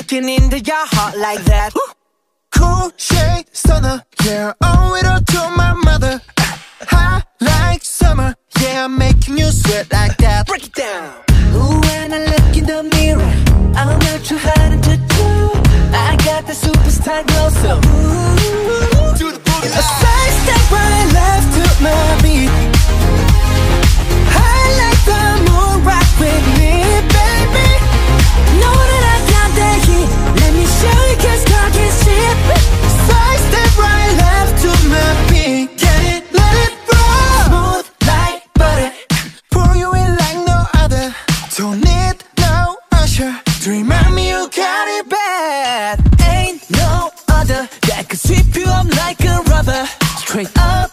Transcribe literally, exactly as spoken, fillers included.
breaking into your heart like that. Cool shade stunner, yeah, owe it all to my mother. Hot like summer, yeah, I'm making you sweat like that. Break it down. Ooh, when I look in the mirror, I'm not too hard to do. I got the superstar glow, so ooh, Do the boogie. a side step right left to my beat. I like the moon rock with me, baby. Know that I got the heat. Let me show you, cause talk is cheap. Side step right left to my beat. Get it, let it roll. Smooth like butter. Pour you in like no other. Don't need no usher to remind me you got it bad. Ain't no other that could sweep you up like a rubber. Straight up